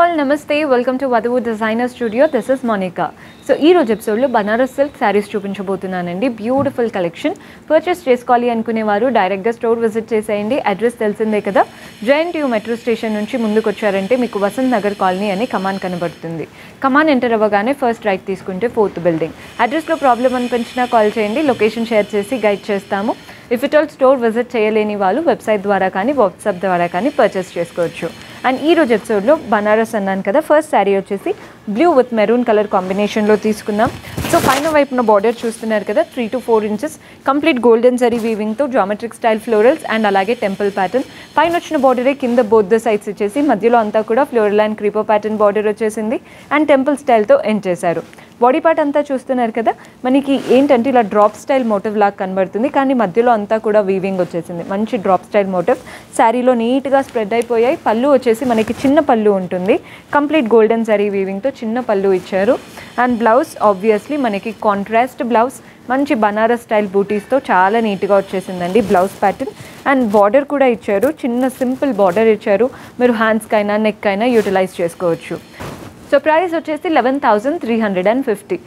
all, namaste. Welcome to Vadhuvu Designer Studio. This is Monica. So ee roju episode lo Banaras silk sarees చూపించబోతున్నానండి. Beautiful collection. Purchase చేసుకోవాలి అనుకునేవారు direct గా store visit చేసేయండి. Address తెలిసిందే కదా. JNTU metro station నుంచి ముందుకు వచ్చారంటే మీకు వసంత్ నగర్ కాలనీ అని కమాన్ కనబడుతుంది. కమాన్ ఎంటర్ అవ్వగానే ఫస్ట్ రైట్ తీసుకుంటే 4th బిల్డింగ్. అడ్రస్ లో ప్రాబ్లం అనిపించినా కాల్ చేయండి. లొకేషన్ షేర్ చేసి గైడ్ చేస్తాము. If it all store visit చేయలేని వాళ్ళు వెబ్సైట్ ద్వారా కానీ వాట్సాప్ ద్వారా కానీ పర్చేస్ చేసుకోవచ్చు. అండ్ ఈ రోజు ఎపిసోడ్లో బనారస్ అన్నాను కదా, ఫస్ట్ శారీ వచ్చేసి బ్లూ విత్ మెరూన్ కలర్ కాంబినేషన్లో తీసుకుందాం. సో పైన వైపున బార్డర్ చూస్తున్నారు కదా, 3 to 4 inches complete golden zari వీవింగ్తో జామెట్రిక్ స్టైల్ ఫ్లోరల్స్ అండ్ అలాగే టెంపుల్ ప్యాటర్న్. పైన వచ్చిన బార్డరే కింద బోత్ ద సైడ్స్ ఇచ్చేసి మధ్యలో అంతా కూడా floral and creeper pattern border వచ్చేసింది అండ్ టెంపుల్ స్టైల్తో ఎండ్ చేశారు. బాడీ పార్ట్ అంతా చూస్తున్నారు కదా, మనకి ఏంటంటే ఇలా డ్రాప్ స్టైల్ మోటివ్ లాగా కనబడుతుంది, కానీ మధ్యలో అంతా కూడా వీవింగ్ వచ్చేసింది. మంచి డ్రాప్ స్టైల్ మోటివ్ శారీలో నీట్గా స్ప్రెడ్ అయిపోయాయి. పళ్ళు వచ్చేసి మనకి చిన్న పళ్ళు ఉంటుంది, కంప్లీట్ గోల్డెన్ జరీ వీవింగ్తో చిన్న పళ్ళు ఇచ్చారు. అండ్ బ్లౌజ్ ఆబ్వియస్లీ మనకి కాంట్రాస్ట్ బ్లౌజ్, మంచి బనారస్ స్టైల్ బూటీస్తో చాలా నీట్గా వచ్చేసిందండి బ్లౌజ్ ప్యాటర్న్. అండ్ బార్డర్ కూడా ఇచ్చారు, చిన్న సింపుల్ బార్డర్ ఇచ్చారు. మీరు హ్యాండ్స్కైనా నెక్ అయినా యూటిలైజ్ చేసుకోవచ్చు. సో ప్రైస్ వచ్చేసి 11,350,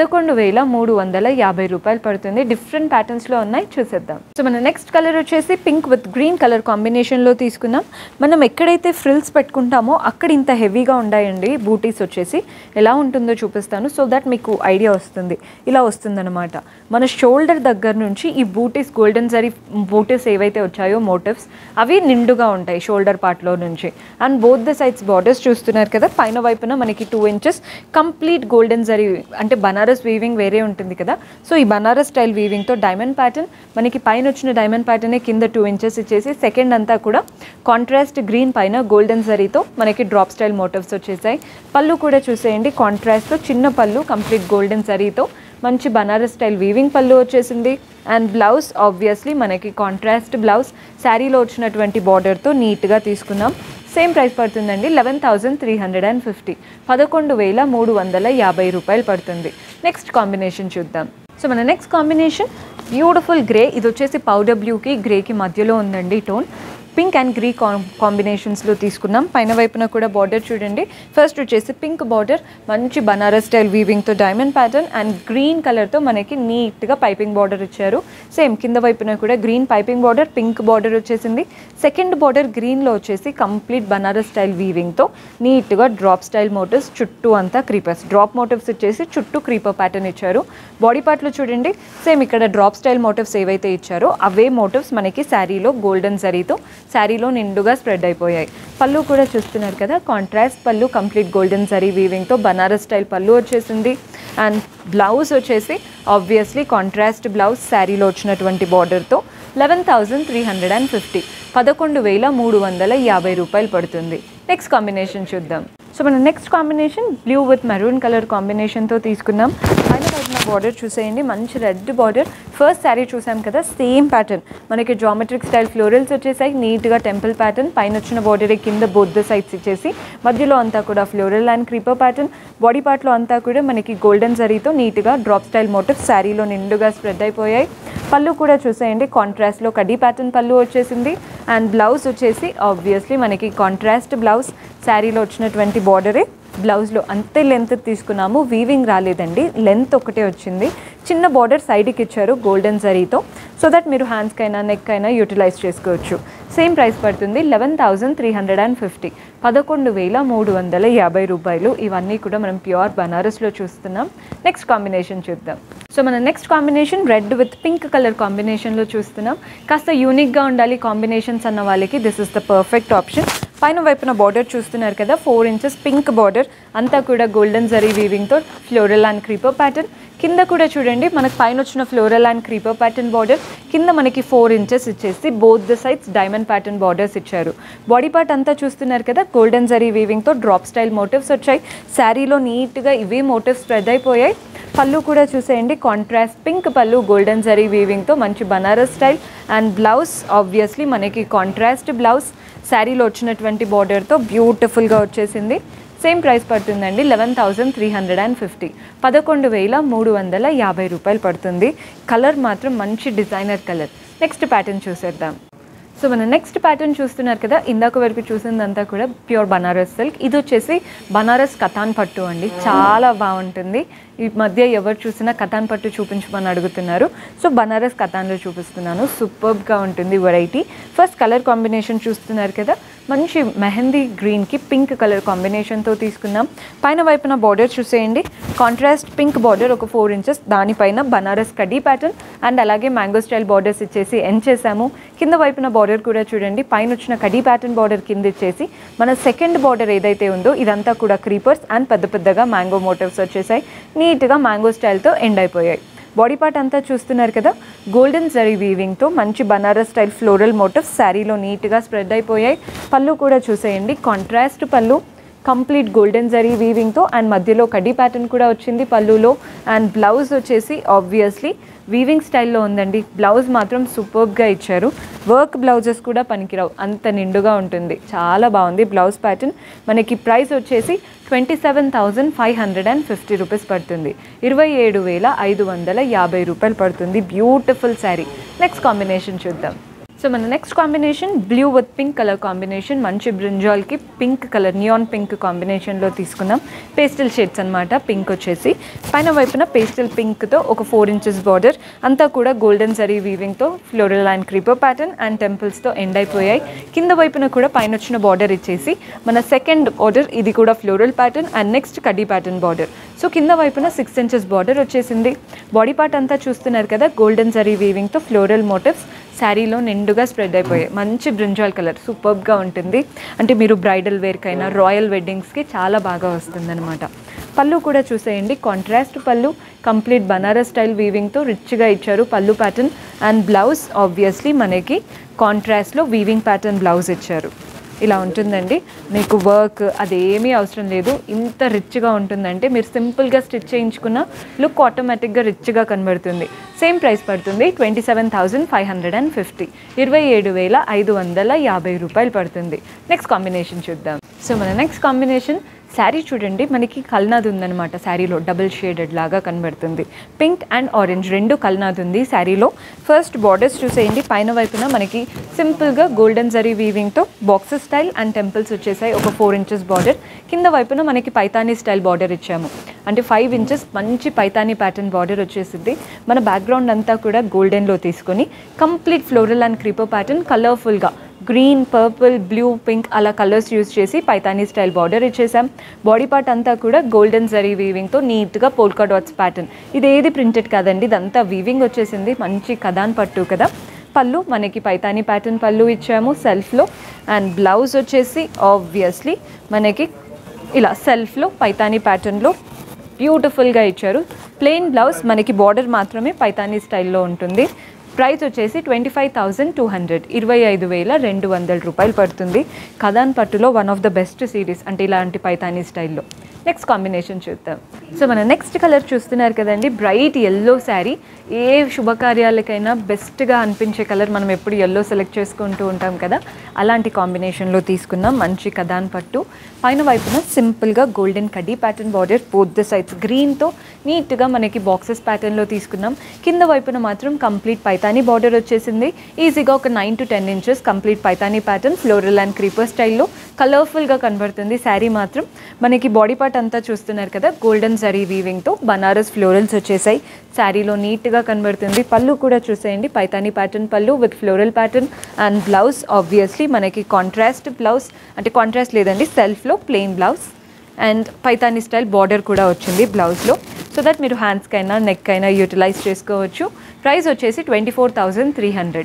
11,350 రూపాయలు పడుతుంది. డిఫరెంట్ ప్యాటర్న్స్లో ఉన్నాయి, చూసేద్దాం. సో మన నెక్స్ట్ కలర్ వచ్చేసి పింక్ విత్ గ్రీన్ కలర్ కాంబినేషన్లో తీసుకున్నాం. మనం ఎక్కడైతే ఫ్రిల్స్ పెట్టుకుంటామో అక్కడ ఇంత హెవీగా ఉన్నాయండి బూటీస్ వచ్చేసి. ఎలా ఉంటుందో చూపిస్తాను సో దట్ మీకు ఐడియా వస్తుంది. ఇలా వస్తుందన్నమాట. మన షోల్డర్ దగ్గర నుంచి ఈ బూటీస్, గోల్డెన్ జరీ బూటీస్ ఏవైతే వచ్చాయో మోటివ్స్, అవి నిండుగా ఉంటాయి షోల్డర్ పార్ట్లో నుంచి. And both the sides borders చూస్తున్నారు కదా, పైన వైపున మనకి 2 inches కంప్లీట్ గోల్డెన్ జరీ, అంటే బనారస్ వీవింగ్ వేరే ఉంటుంది కదా. సో ఈ బనారస్ స్టైల్ వీవింగ్తో డైమండ్ ప్యాటర్న్, మనకి పైన వచ్చిన డైమండ్ ప్యాటర్నే కింద 2 inches ఇచ్చేసి సెకండ్ అంతా కూడా కాంట్రాస్ట్ గ్రీన్ పైన గోల్డెన్ జరీతో మనకి డ్రాప్ స్టైల్ మోటివ్స్ వచ్చేసాయి. పళ్ళు కూడా చూసేయండి, కాంట్రాస్ట్తో చిన్న పళ్ళు కంప్లీట్ గోల్డెన్ జరీతో మంచి బనారస్ స్టైల్ వీవింగ్ పళ్ళు వచ్చేసింది. అండ్ బ్లౌజ్ ఆబ్వియస్లీ మనకి కాంట్రాస్ట్ బ్లౌజ్, శారీలో వచ్చినటువంటి బార్డర్తో నీట్గా తీసుకున్నాం. సేమ్ ప్రైస్ పడుతుందండి, 11,350, 11,350 రూపాయలు పడుతుంది. నెక్స్ట్ కాంబినేషన్ చూద్దాం. సో మన నెక్స్ట్ కాంబినేషన్ బ్యూటిఫుల్ గ్రే. ఇది వచ్చేసి పౌడర్ బ్లూకి గ్రేకి మధ్యలో ఉందండి టోన్. పింక్ అండ్ గ్రీ కాంబినేషన్స్లో తీసుకున్నాం. పైన వైపున కూడా బార్డర్ చూడండి. ఫస్ట్ వచ్చేసి పింక్ బార్డర్, మంచి బనారస్ స్టైల్ వీవింగ్తో డైమండ్ ప్యాటర్న్ అండ్ గ్రీన్ కలర్తో మనకి నీట్గా పైపింగ్ బార్డర్ ఇచ్చారు. సేమ్ కింద వైపున కూడా green piping border, pink border వచ్చేసింది. సెకండ్ బార్డర్ గ్రీన్లో వచ్చేసి కంప్లీట్ బనారస్ స్టైల్ వీవింగ్తో నీట్గా డ్రాప్ స్టైల్ మోటివ్స్, చుట్టూ అంతా క్రీపర్స్, డ్రాప్ మోటివ్స్ ఇచ్చేసి చుట్టూ క్రీపర్ ప్యాటర్న్ ఇచ్చారు. బాడీ పార్ట్లో చూడండి, సేమ్ ఇక్కడ డ్రాప్ స్టైల్ మోటివ్స్ ఏవైతే ఇచ్చారో అవే మోటివ్స్ మనకి శారీలో గోల్డెన్ జరీతో శారీలో నిండుగా స్ప్రెడ్ అయిపోయాయి. పళ్ళు కూడా చూస్తున్నారు కదా, కాంట్రాస్ట్ పళ్ళు, కంప్లీట్ గోల్డెన్ జరీ వీవింగ్తో బనారస్ స్టైల్ పళ్ళు వచ్చేసింది. అండ్ బ్లౌజ్ వచ్చేసి ఆబ్వియస్లీ కాంట్రాస్ట్ బ్లౌజ్, శారీలో వచ్చినటువంటి బార్డర్తో 11,350, 11,350 రూపాయలు పడుతుంది. నెక్స్ట్ కాంబినేషన్ చూద్దాం. సో మన next combination blue with maroon colour కాంబినేషన్తో తీసుకున్నాం. పైన వైపున బార్డర్ చూసేయండి, మంచి రెడ్ బార్డర్. ఫస్ట్ శారీ చూసాం కదా, సేమ్ ప్యాటర్న్ మనకి జామెట్రిక్ స్టైల్ ఫ్లోరల్స్ వచ్చేసాయి, నీట్గా టెంపుల్ ప్యాటర్న్. పైన వచ్చిన బార్డరే కింద బోత్ ద సైడ్స్ ఇచ్చేసి మధ్యలో అంతా కూడా floral and creeper pattern. Body పార్ట్లో అంతా కూడా మనకి గోల్డెన్ జరీతో నీట్గా డ్రాప్ స్టైల్ మోటివ్స్ శారీలో నిండుగా స్ప్రెడ్ అయిపోయాయి. పళ్ళు కూడా చూసేయండి, కాంట్రాస్ట్లో కడ్డీ ప్యాటర్న్ పళ్ళు వచ్చేసింది. అండ్ బ్లౌజ్ వచ్చేసి ఆబ్వియస్లీ మనకి కాంట్రాస్ట్ బ్లౌజ్, శారీలో వచ్చినటువంటి బార్డరే బ్లౌజ్లో అంతే లెంత్ తీసుకున్నాము, వీవింగ్ రాలేదండి, లెంత్ ఒకటే వచ్చింది. చిన్న బార్డర్ సైడ్కి ఇచ్చారు గోల్డెన్ జరీతో, సో దట్ మీరు హ్యాండ్స్కైనా నెక్ అయినా యూటిలైజ్ చేసుకోవచ్చు. సేమ్ ప్రైస్ పడుతుంది, 11,350, 11,350 రూపాయలు. ఇవన్నీ కూడా మనం ప్యూర్ బనారస్లో చూస్తున్నాం. నెక్స్ట్ కాంబినేషన్ చూద్దాం. సో మన next combination red with pink colour కాంబినేషన్లో చూస్తున్నాం. కాస్త యూనిక్గా ఉండాలి కాంబినేషన్స్ అన్న వాళ్ళకి this is the perfect option. పైన వైపున బార్డర్ చూస్తున్నారు కదా, 4 inches పింక్ బార్డర్, అంతా కూడా గోల్డెన్ జరీ వీవింగ్తో ఫ్లోరల్ అండ్ క్రీపర్ ప్యాటర్న్. కింద కూడా చూడండి, మనకు పైన వచ్చిన floral and creeper pattern border, కింద మనకి 4 inches ఇచ్చేసి both the sides diamond pattern borders ఇచ్చారు. బాడీ పార్ట్ అంతా చూస్తున్నారు కదా, గోల్డెన్ జరీ వీవింగ్తో డ్రాప్ స్టైల్ మోటివ్స్ వచ్చాయి. శారీలో నీట్గా ఇవే మోటివ్స్ స్ప్రెడ్ అయిపోయాయి. పళ్ళు కూడా చూసేయండి, కాంట్రాస్ట్ పింక్ పళ్ళు, గోల్డెన్ జరీ వీవింగ్తో మంచి Banaras style. And blouse obviously మనకి కాంట్రాస్ట్ బ్లౌజ్, శారీలో వచ్చినటువంటి బార్డర్తో బ్యూటిఫుల్గా వచ్చేసింది. సేమ్ ప్రైస్ పడుతుందండి, 11,350, 11,350 రూపాయలు పడుతుంది. కలర్ మాత్రం మంచి డిజైనర్ కలర్. నెక్స్ట్ ప్యాటర్న్ చూసేద్దాం. సో మన నెక్స్ట్ ప్యాటర్న్ చూస్తున్నారు కదా, ఇందాక వరకు చూసిందంతా కూడా ప్యూర్ బనారస్ సిల్క్. ఇది వచ్చేసి బనారస్ కథాన్ పట్టు అండి, చాలా బాగుంటుంది. ఈ మధ్య ఎవరు చూసినా కథాన్ పట్టు చూపించమని అడుగుతున్నారు. సో బనారస్ కథాన్లో చూపిస్తున్నాను. సూపర్గా ఉంటుంది వెరైటీ. ఫస్ట్ కలర్ కాంబినేషన్ చూస్తున్నారు కదా, మంచి మెహందీ గ్రీన్కి పింక్ కలర్ కాంబినేషన్తో తీసుకున్నాం. పైన వైపున బార్డర్ చూసేయండి, కాంట్రాస్ట్ పింక్ బార్డర్ ఒక 4 inches, దానిపైన బనారస్ కడ్డీ ప్యాటర్న్ అండ్ అలాగే మ్యాంగో స్టైల్ బార్డర్స్ ఇచ్చేసి ఎండ్ చేసాము. కింద వైపున బార్డర్ కూడా చూడండి, పైన వచ్చిన కడ్డీ ప్యాటర్న్ బార్డర్ కింద ఇచ్చేసి మన సెకండ్ బార్డర్ ఏదైతే ఉందో ఇదంతా కూడా క్రీపర్స్ అండ్ పెద్ద పెద్దగా మ్యాంగో మోటివ్స్ వచ్చేసాయి. నీట్గా మ్యాంగో స్టైల్తో ఎండ్ అయిపోయాయి. బాడీ పార్ట్ అంతా చూస్తున్నారు కదా, గోల్డెన్ జరీ వీవింగ్తో మంచి బనారస్ స్టైల్ ఫ్లోరల్ మోటివ్స్ శారీలో నీట్గా స్ప్రెడ్ అయిపోయాయి. పళ్ళు కూడా చూసేయండి, కాంట్రాస్ట్ పళ్ళు, కంప్లీట్ గోల్డెన్ జరీ వీవింగ్తో అండ్ మధ్యలో కడ్డీ ప్యాటర్న్ కూడా వచ్చింది పళ్ళులో. అండ్ బ్లౌజ్ వచ్చేసి ఆబ్వియస్లీ వీవింగ్ స్టైల్లో ఉందండి. బ్లౌజ్ మాత్రం సూపర్గా ఇచ్చారు. వర్క్ బ్లౌజెస్ కూడా పనికిరావు, అంత నిండుగా ఉంటుంది. చాలా బాగుంది బ్లౌజ్ ప్యాటర్న్. మనకి ప్రైస్ వచ్చేసి 27,550 రూపీస్ పడుతుంది. 27,550 రూపాయలు పడుతుంది. బ్యూటిఫుల్ శారీ. నెక్స్ట్ కాంబినేషన్ చూద్దాం. సో మన next combination blue with pink colour combination. మంచి బ్రింజాల్కి పింక్ కలర్, నియాన్ పింక్ కాంబినేషన్లో తీసుకున్నాం. పేస్టల్ షేడ్స్ అనమాట. పింక్ వచ్చేసి పైన వైపున పేస్టల్ పింక్తో ఒక 4 inches బార్డర్, అంతా కూడా గోల్డెన్ జరీ వీవింగ్తో floral and creeper pattern and టెంపుల్స్తో ఎండ్ అయిపోయాయి. కింద వైపున కూడా పైన వచ్చిన బార్డర్ ఇచ్చేసి మన సెకండ్ బార్డర్ ఇది కూడా ఫ్లోరల్ ప్యాటర్న్ అండ్ నెక్స్ట్ కడ్డీ ప్యాటర్న్ బార్డర్. సో కింద వైపున 6 inches బార్డర్ వచ్చేసింది. బాడీ పార్ట్ అంతా చూస్తున్నారు కదా, గోల్డెన్ జరీ వీవింగ్తో ఫ్లోరల్ మోటివ్స్ శారీలో నిండుగా స్ప్రెడ్ అయిపోయాయి. మంచి బ్రింజాల్ కలర్, సూపర్గా ఉంటుంది. అంటే మీరు బ్రైడల్ వేర్కైనా రాయల్ వెడ్డింగ్స్కి చాలా బాగా వస్తుందన్నమాట. పళ్ళు కూడా చూసేయండి, కాంట్రాస్ట్ పళ్ళు, కంప్లీట్ బనారస్ స్టైల్ వీవింగ్తో రిచ్గా ఇచ్చారు పళ్ళు ప్యాటర్న్. అండ్ బ్లౌజ్ ఆబ్వియస్లీ మనకి కాంట్రాస్ట్లో వీవింగ్ ప్యాటర్న్ బ్లౌజ్ ఇచ్చారు. ఇలా ఉంటుందండి. మీకు వర్క్ అదేమీ అవసరం లేదు. ఇంత రిచ్గా ఉంటుందంటే మీరు సింపుల్గా స్టిచ్ చేయించుకున్న లుక్ ఆటోమేటిక్గా రిచ్గా కనబడుతుంది. సేమ్ ప్రైస్ పడుతుంది 27,550, 27,550 రూపాయలు పడుతుంది. నెక్స్ట్ కాంబినేషన్ చూద్దాం. సో మన నెక్స్ట్ కాంబినేషన్ శారీ చూడండి, మనకి కల్నాథ్ ఉందన్నమాట. శారీలో డబుల్ షేడెడ్ లాగా కనబడుతుంది. పింక్ అండ్ ఆరెంజ్ రెండు కల్నాథ్ ఉంది శారీలో. ఫస్ట్ బార్డర్స్ చూసేయండి, పైన వైపున మనకి సింపుల్గా గోల్డెన్ జరీ వీవింగ్తో బాక్సెస్ స్టైల్ అండ్ టెంపుల్స్ వచ్చేసాయి. ఒక 4 inches బార్డర్. కింద వైపున మనకి పైతానీ స్టైల్ బార్డర్ ఇచ్చాము. అంటే 5 inches మంచి పైతానీ ప్యాటర్న్ బార్డర్ వచ్చేసింది. మన బ్యాక్గ్రౌండ్ అంతా కూడా గోల్డెన్లో తీసుకొని complete floral and creeper pattern కలర్ఫుల్గా గ్రీన్, పర్పుల్, బ్లూ, పింక్ అలా కలర్స్ యూజ్ చేసి పైతానీ స్టైల్ బార్డర్ ఇచ్చేసాం. బాడీ పార్ట్ అంతా కూడా గోల్డెన్ జరీ వీవింగ్తో నీట్గా పోల్కా డాట్స్ ప్యాటర్న్. ఇదేది ప్రింటెడ్ కాదండి, ఇదంతా వీవింగ్ వచ్చేసింది. మంచి కథాన్ పట్టు కదా. పళ్ళు మనకి పైతానీ ప్యాటర్న్ పళ్ళు ఇచ్చాము సెల్ఫ్లో. అండ్ బ్లౌజ్ వచ్చేసి ఆబ్వియస్లీ మనకి ఇలా సెల్ఫ్లో పైతానీ ప్యాటర్న్లో బ్యూటిఫుల్గా ఇచ్చారు. ప్లెయిన్ బ్లౌజ్, మనకి బార్డర్ మాత్రమే పైతానీ స్టైల్లో ఉంటుంది. ప్రైస్ వచ్చేసి 25,200, 25,200 రూపాయలు పడుతుంది. కథాన్ పట్టులో one of the best series, అంటే ఇలాంటి పైతానీ స్టైల్లో. నెక్స్ట్ కాంబినేషన్ చూద్దాం. సో మన నెక్స్ట్ కలర్ చూస్తున్నారు కదండి, బ్రైట్ ఎల్లో శారీ. ఏ శుభకార్యాలకైనా బెస్ట్గా అనిపించే కలర్. మనం ఎప్పుడు ఎల్లో సెలెక్ట్ చేసుకుంటూ ఉంటాం కదా, అలాంటి కాంబినేషన్లో తీసుకున్నాం. మంచి కథాన్ పట్టు. పైన వైపున సింపుల్గా గోల్డెన్ కడ్డీ pattern border, both the sides గ్రీన్తో నీట్గా మనకి బాక్సెస్ ప్యాటర్న్లో తీసుకున్నాం. కింద వైపున మాత్రం కంప్లీట్ పైతానీ బార్డర్ వచ్చేసింది. ఈజీగా ఒక 9 to 10 inches complete Paithani pattern floral and creeper స్టైల్లో కలర్ఫుల్గా కనబడుతుంది. శారీ మాత్రం మనకి బాడీ పార్ట్ అంతా చూస్తున్నారు కదా, గోల్డెన్ జరీ వీవింగ్తో బనారస్ ఫ్లోరల్స్ వచ్చేసాయి. శారీలో నీట్గా కనబడుతుంది. పళ్ళు కూడా చూసేయండి, పైతానీ ప్యాటర్న్ పళ్ళు with floral pattern. And blouse obviously మనకి కాంట్రాస్ట్ బ్లౌజ్, అంటే కాంట్రాస్ట్ లేదండి, సెల్ఫ్లో plain blouse and Paithani style border కూడా వచ్చింది బ్లౌజ్లో. సో దట్ మీరు హ్యాండ్స్కైనా నెక్ అయినా యూటిలైజ్ చేసుకోవచ్చు. ప్రైస్ వచ్చేసి 24,300,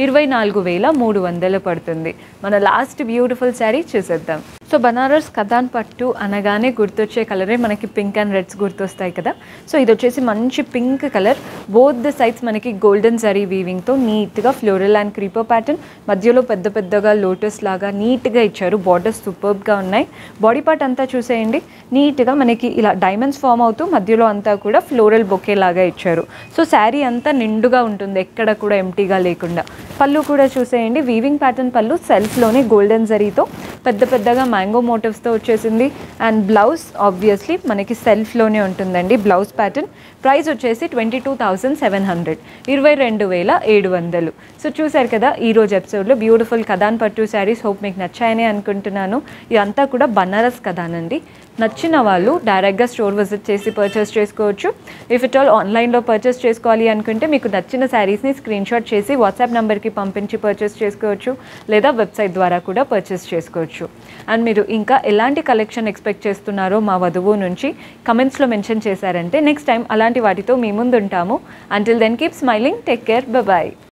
24,300 పడుతుంది. మన లాస్ట్ బ్యూటిఫుల్ శారీ చూసేద్దాం. సో బనారస్ కథాన్ పట్టు అనగానే గుర్తొచ్చే కలరే మనకి పింక్ అండ్ రెడ్స్ గుర్తొస్తాయి కదా. సో ఇది వచ్చేసి మంచి pink colour. Both the sides మనకి గోల్డెన్ జరీ వీవింగ్తో నీట్గా ఫ్లోరల్ అండ్ క్రీపర్ ప్యాటర్న్, మధ్యలో పెద్ద పెద్దగా లోటస్ లాగా నీట్గా ఇచ్చారు. బార్డర్స్ సూపర్గా ఉన్నాయి. బాడీ పార్ట్ అంతా చూసేయండి, నీట్గా మనకి ఇలా డైమండ్స్ ఫామ్ అవుతూ మధ్యలో అంతా కూడా ఫ్లోరల్ బొకే లాగా ఇచ్చారు. సో శారీ అంతా నిండుగా ఉంటుంది, ఎక్కడ కూడా ఎంటీగా లేకుండా. పళ్ళు కూడా చూసేయండి, వీవింగ్ ప్యాటర్న్ పళ్ళు, సెల్ఫ్లోనే గోల్డెన్ జరీతో పెద్ద పెద్దగా మ్యాంగో మోటివ్స్తో వచ్చేసింది. అండ్ బ్లౌజ్ ఆబ్వియస్లీ మనకి సెల్ఫ్లోనే ఉంటుందండి బ్లౌజ్ ప్యాటర్న్. ప్రైస్ వచ్చేసి 22,700, 22,700. సో చూసారు కదా ఈరోజు ఎపిసోడ్లో బ్యూటిఫుల్ కథాన్ పట్టు శారీస్. హోప్ మీకు నచ్చాయని అనుకుంటున్నాను. ఇదంతా కూడా బనారస్ కథాన్ అండి. నచ్చిన వాళ్ళు డైరెక్ట్గా స్టోర్ విజిట్ చేసి పర్చేస్ చేసుకోవచ్చు. ఇఫ్ ఇట్ ఆల్ ఆన్లైన్లో పర్చేస్ చేసుకోవాలి అనుకుంటే మీకు నచ్చిన శారీస్ని స్క్రీన్షాట్ చేసి వాట్సాప్ నెంబర్కి పంపించి పర్చేస్ చేసుకోవచ్చు, లేదా వెబ్సైట్ ద్వారా కూడా పర్చేస్ చేసుకోవచ్చు. అండ్ మీరు ఇంకా ఎలాంటి కలెక్షన్ ఎక్స్పెక్ట్ చేస్తున్నారో మా వధువు నుంచి కమెంట్స్లో మెన్షన్ చేశారంటే నెక్స్ట్ టైం అలాంటి వాటితో మీ ముందు ఉంటాము. Until then keep smiling, take care, bye.